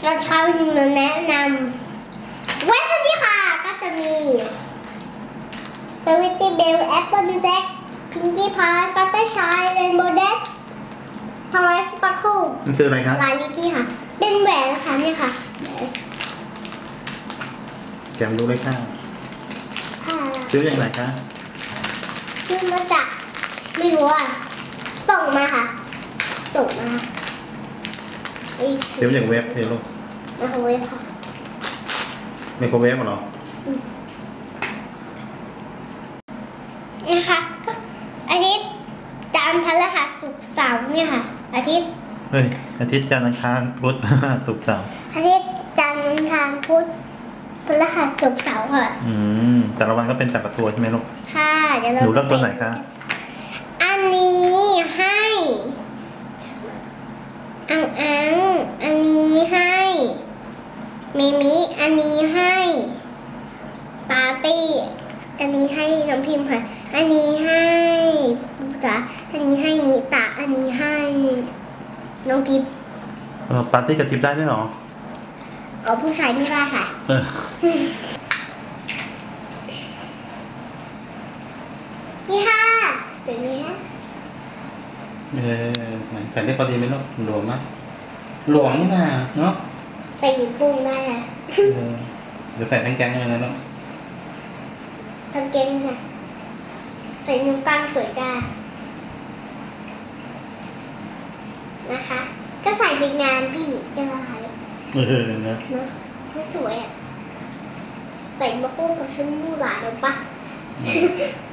สวัสดีค่ะวันนี้มาแนะนำเว็บนี้ค่ะก็จะมีสวิตตี้เบลแอปเปิลแจ็คพิงกี้พายฟัตเตอร์ชายเรนโบว์เดดพาวเวอร์สปาร์คิลมันคืออะไรครับลายลิตตี้ค่ะเป็นแหวนค่ะเนี่ยค่ะแกมดูเลยค่ะค่ะซื้ออย่างไรคะซื้อมาจากไม่รู้อ่ะส่งมาค่ะส่งมาซื้ออย่างเว็บเลยลูกมาเว็บค่ะไมโครเวฟเหรอนะคะก็อาทิตย์จันทร์พฤหัสศุกร์เสาร์เนี่ยค่ะอาทิตย์เฮ้ยอาทิตย์จันทร์อังคารพุธ ศุกร์เสาร์อาทิตย์จันทร์อังคารพุธพฤหัสศุกร์เสาร์ค่ะแต่ละวันก็เป็นแต่ละตัวใช่ไหมลูกค่ะเดี๋ยวเราหนูเลือกตัวไหนคะอันนี้ให้อันนี้ให้เมมิอันนี้ให้ปาร์ตี้อันนี้ให้น้องพิมพ์ค่ะอันนี้ให้ปูจ๋าอันนี้ให้นิตาอันนี้ให้น้องกิฟต์ปาร์ตี้กับทิปได้ด้วยเหรอเอาผู้ชายไม่ได้ค่ะนี่ค่ะสวยไหมฮะใส่ได้พอดีไหมลูกหลวมไหมหลวมนี่นะเนาะใส่หินพุ่งได้ค่ะเดี๋ยวใส่ทั้งแก๊งเลยนะลูกทำเกงค่ะใส่นิ้วกลางสวยกานะคะก็ใส่ไปงานพี่หมีจะลายนะไม่สวยอ่ะใส่มาคู่กับชุดมู่หลานหรือปะ